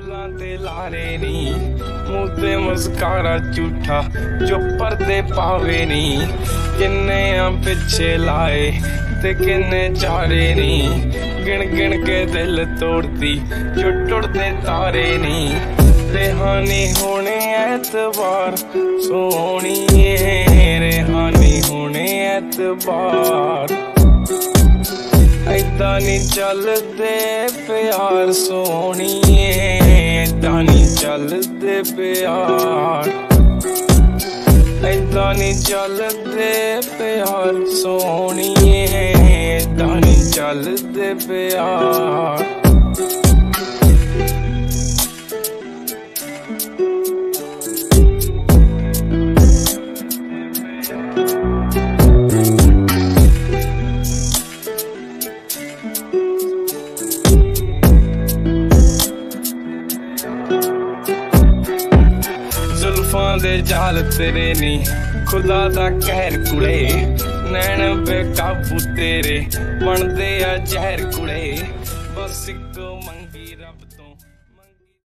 फुल्लां ते लारे नी मूंह ते मुस्कारा झूठा जो पर्दे पावे नी किन्ने पिछे लाए ते किन्ने चारे नी गिन गिन के दिल तोड़ती जो टुटदे तारे नी रेहानी होने एतबार सोहणिए रेहानी होने एतबार ऐदा नी चलदे प्यार सोहणिए ऐदा नी चलदे प्यार ऐदा नी चलदे प्यार सोहणिए ऐदा नी चलदे प्यार दे जाल तेरे नी खुदा दा कहर कुड़े नैन बेकाबू तेरे बनदे आ जहर कुड़े बस इक मंगी रब